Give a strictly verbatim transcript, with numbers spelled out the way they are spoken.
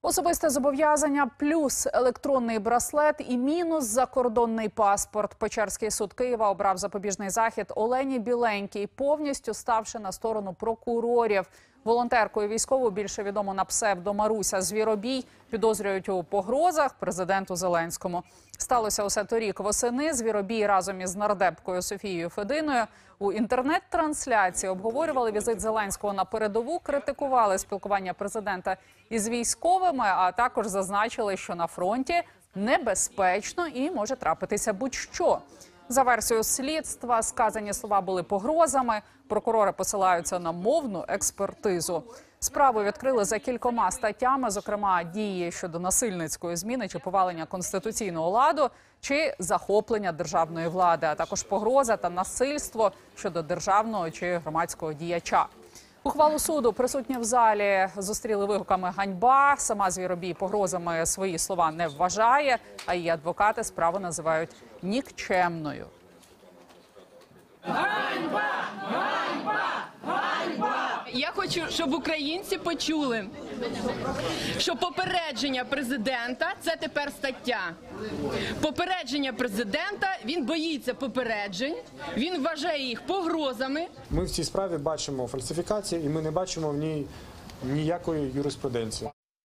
Особисте зобов'язання плюс електронний браслет і мінус закордонний паспорт. Печерський суд Києва обрав запобіжний захід Олені Біленькій, повністю ставши на сторону прокурорів. Волонтеркою військову, більше відомо на псевдо Маруся Звіробій, підозрюють у погрозах президенту Зеленському. Сталося усе торік восени. Звіробій разом із нардепкою Софією Фединою у інтернет-трансляції обговорювали візит Зеленського на передову, критикували спілкування президента із військовими, а також зазначили, що на фронті небезпечно і може трапитися будь-що. За версією слідства, сказані слова були погрозами. Прокурори посилаються на мовну експертизу. Справу відкрили за кількома статтями, зокрема дії щодо насильницької зміни чи повалення конституційного ладу, чи захоплення державної влади, а також погроза та насильство щодо державного чи громадського діяча. Ухвалу суду присутні в залі зустріли вигуками «ганьба». Сама Звіробій погрозами свої слова не вважає, а її адвокати справу називають нікчемною. Ганьба! Ганьба! Ганьба! Я хочу, щоб українці почули, що попередження президента – це тепер стаття. Попередження президента, він боїться попереджень, він вважає їх погрозами. Ми в цій справі бачимо фальсифікації і ми не бачимо в ній ніякої юриспруденції.